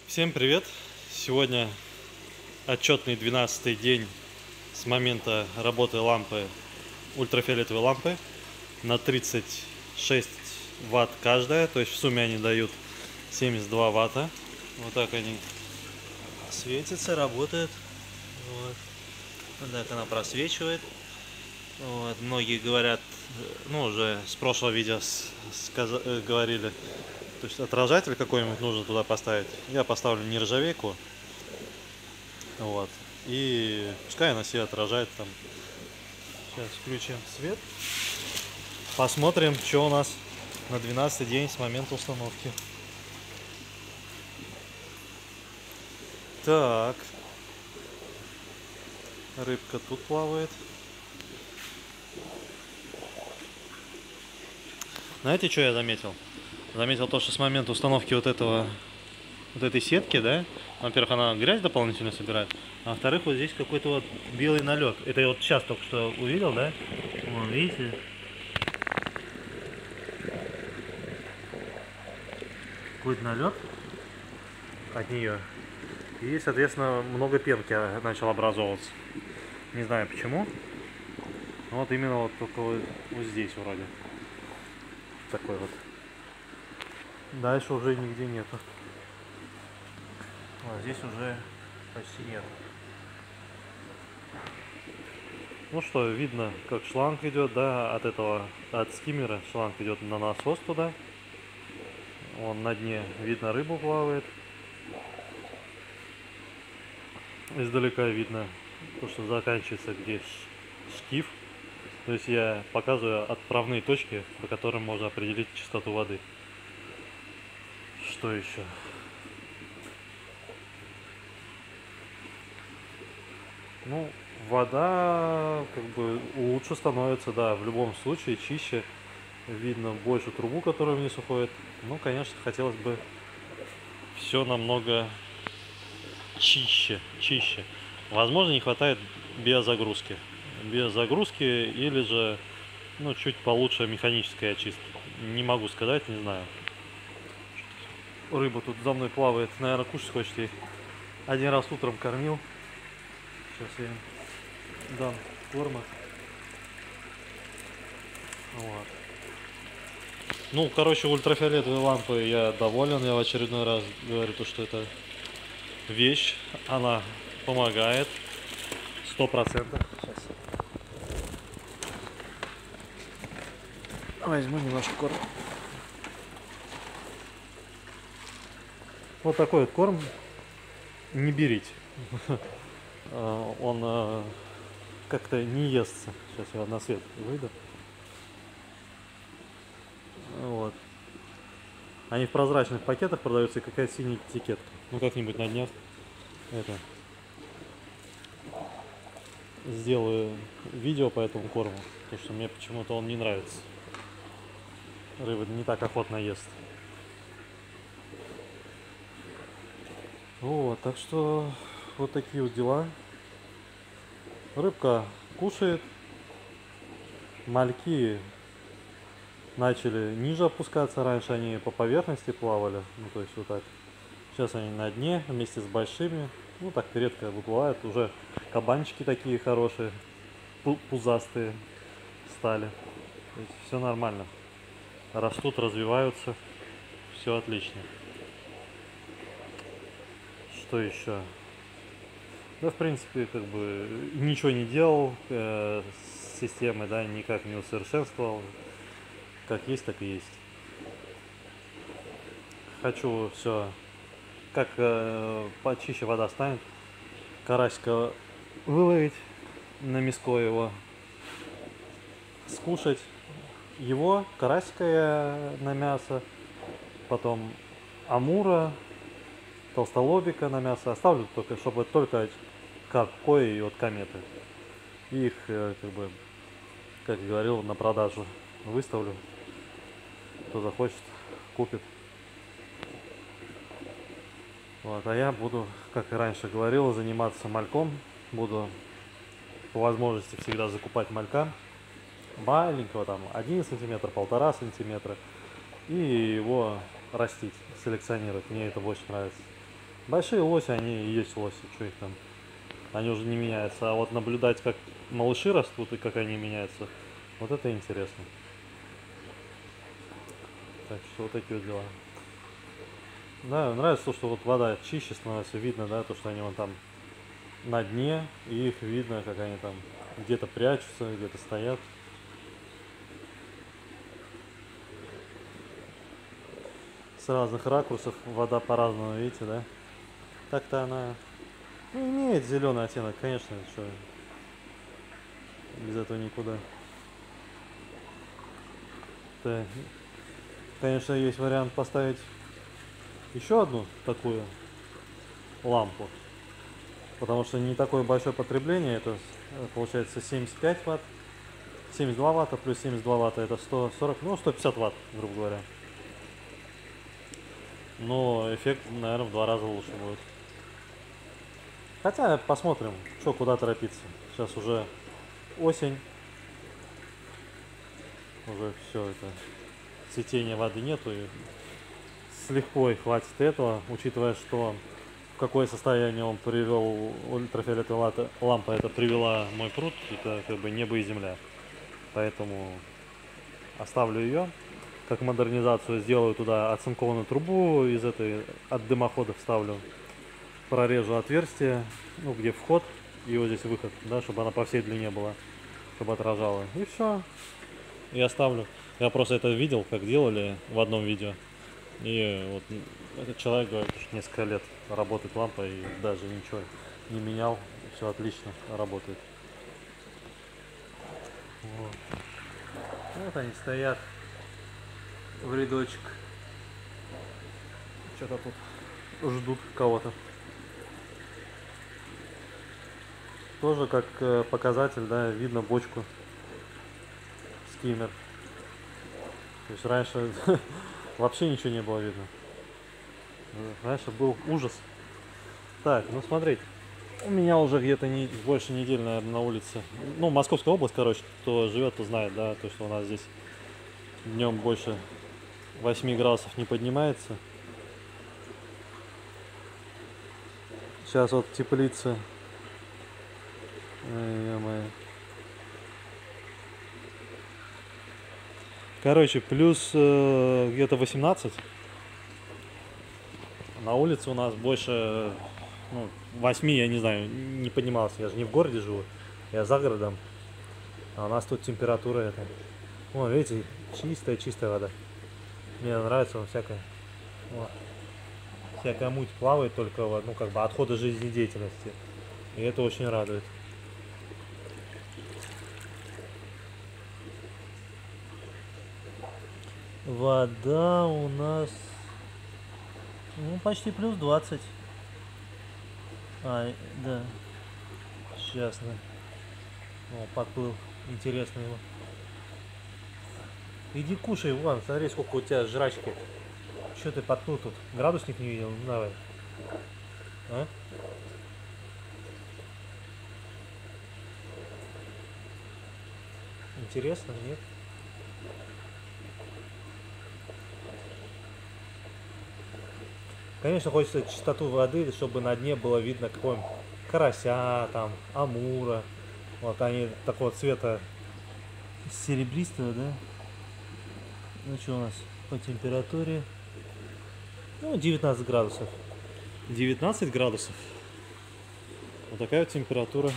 Всем привет! Сегодня отчетный 12-й день с момента работы лампы, ультрафиолетовой лампы на 36 ватт каждая, то есть в сумме они дают 72 ватта. Вот так они светятся, работают. Вот. Вот так она просвечивает. Вот. Многие говорят, ну уже с прошлого видео говорили, то есть отражатель какой-нибудь нужно туда поставить. Я поставлю нержавейку. Вот. И пускай она себе отражает там. Сейчас включим свет. Посмотрим, что у нас на 12-й день с момента установки. Так. Рыбка тут плавает. Знаете, что я заметил? Заметил то, что с момента установки вот этой сетки, да, во-первых, она грязь дополнительно собирает, а во-вторых, вот здесь какой-то вот белый налет. Это я вот сейчас только что увидел, да? Вон, видите? Какой-то налет от нее. И, соответственно, много пенки начал образовываться. Не знаю почему. Но вот именно вот только вот здесь вроде. Такой вот. Дальше уже нигде нету. А здесь уже почти нет. Ну что, видно, как шланг идет, да, от скиммера шланг идет на насос туда. Он на дне, видно, рыбу плавает. Издалека видно то, что заканчивается где шкив. То есть я показываю отправные точки, по которым можно определить чистоту воды. Что еще? Ну, вода как бы лучше становится, да, в любом случае чище. Видно больше трубу, которая вниз уходит. Ну, конечно, хотелось бы все намного чище. Возможно, не хватает биозагрузки. Биозагрузки или же, ну, чуть получше механической очистки. Не могу сказать, не знаю. Рыба тут за мной плавает, наверное, кушать хочет ей. Один раз утром кормил. Сейчас я им дам корма. Вот. Ну, короче, ультрафиолетовой лампы я доволен. Я в очередной раз говорю, то, что это вещь. Она помогает. 100%. Сейчас. Возьму немножко корма. Вот такой вот корм. Не берите. Он как-то не естся. Сейчас я на свет выйду. Вот. Они в прозрачных пакетах продаются, и какая-то синяя этикетка. Ну, как-нибудь на днях это сделаю видео по этому корму, потому что мне почему-то он не нравится. Рыба не так охотно ест. Вот, так что вот такие вот дела. Рыбка кушает. Мальки начали ниже опускаться. Раньше они по поверхности плавали. Ну, то есть вот так. Сейчас они на дне вместе с большими. Ну, так редко выплывают. Уже кабанчики такие хорошие, пузастые стали. То есть все нормально. Растут, развиваются. Все отлично. Что еще? Да, в принципе, как бы ничего не делал с системой, да, никак не усовершенствовал. Как есть, так и есть. Хочу все, как почище вода станет, карасика выловить, на миско его скушать. Его, карасика я на мясо, потом амура, толстолобика на мясо. Оставлю только, чтобы только карпкои и вот кометы. И их, как бы, как я говорил, на продажу выставлю. Кто захочет, купит. Вот, а я буду, как и раньше говорил, заниматься мальком. Буду по возможности всегда закупать малька маленького, там 1 сантиметр, 1,5 сантиметра, и его растить, селекционировать. Мне это больше нравится. Большие лоси, они и есть лоси, что их там. Они уже не меняются. А вот наблюдать, как малыши растут и как они меняются, вот это интересно. Так что вот такие вот дела. Да, нравится то, что вот вода чище становится, видно, да, то, что они вон там на дне, и их видно, как они там где-то прячутся, где-то стоят. С разных ракурсов вода по-разному, видите, да? Так-то она, ну, имеет зеленый оттенок, конечно, что без этого никуда. Да, конечно, есть вариант поставить еще одну такую лампу, потому что не такое большое потребление, это получается 75 ватт, 72 ватта плюс 72 ватта это 140, ну 150 ватт, грубо говоря. Но эффект, наверное, в 2 раза лучше будет. Хотя посмотрим, что куда торопиться. Сейчас уже осень, уже все это, цветения воды нету, и с лихвой хватит этого, учитывая, что в какое состояние он привел ультрафиолетовая лампа, это привела мой пруд, это как бы небо и земля. Поэтому оставлю ее, как модернизацию сделаю туда оцинкованную трубу из этой, от дымохода вставлю, прорежу отверстие, ну где вход и вот здесь выход, да, чтобы она по всей длине была, чтобы отражала, и все, и оставлю. Я просто это видел, как делали в одном видео, и вот этот человек говорит, что несколько лет работает лампа и даже ничего не менял, все отлично работает. Вот. Вот они стоят в рядочек, что-то тут ждут кого-то. Тоже как показатель, да, видно бочку скиммер. То есть раньше вообще ничего не было видно. Раньше был ужас. Так, ну смотрите, у меня уже где-то больше недели, наверное, на улице. Ну, Московская область, короче, кто живет, то знает, да, то, что у нас здесь днем больше 8 градусов не поднимается. Сейчас вот теплица. Короче, плюс где-то 18. На улице у нас больше, ну, 8, я не знаю, не поднимался. Я же не в городе живу, я за городом. А у нас тут температура это. О, видите, чистая вода. Мне нравится, он всякая. О, всякая муть плавает, только вот, ну, как бы отходы жизнедеятельности. И это очень радует. Вода у нас, ну, почти плюс 20. А, да. Сейчас, да. О, подплыл. Интересно его. Иди кушай, вон, смотри, сколько у тебя жрачки. Че ты подплыл тут? Градусник не видел? Ну, давай. А? Интересно, нет? Конечно, хочется чистоту воды, чтобы на дне было видно какого-нибудь карася, там, амура. Вот они такого цвета серебристого, да? Ну что у нас по температуре? Ну, 19 градусов. 19 градусов. Вот такая вот температура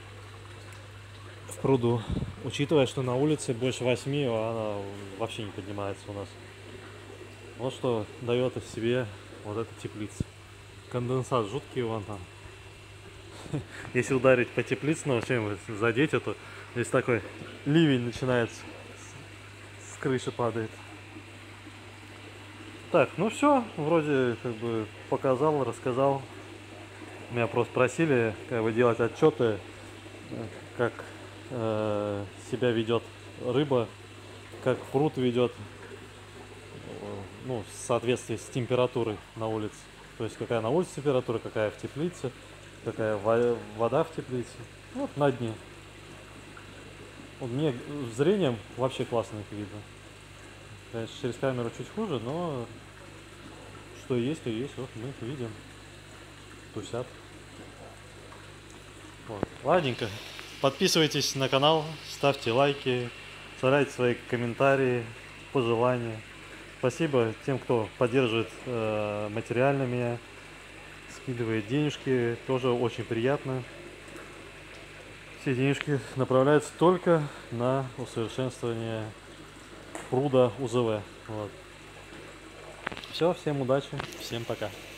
в пруду. Учитывая, что на улице больше 8, она вообще не поднимается у нас. Вот что дает о себе вот эта теплица. Конденсат жуткий вон там. Если ударить по теплицу, чем задеть это, здесь такой ливень начинается, с крыши падает. Так, ну все, вроде как бы показал, рассказал. Меня просто просили как бы делать отчеты, как себя ведет рыба, как пруд ведет, ну, в соответствии с температурой на улице. То есть какая на улице температура, какая в теплице, какая вода в теплице. Вот на дне. Вот мне зрением вообще классно их видно. Конечно, через камеру чуть хуже, но что есть, то есть. Вот мы их видим. тусят. Вот. Ладненько. Подписывайтесь на канал, ставьте лайки, оставляйте свои комментарии, пожелания. Спасибо тем, кто поддерживает материально меня, скидывает денежки, тоже очень приятно. Все денежки направляются только на усовершенствование пруда УЗВ. Вот. Все, всем удачи, всем пока.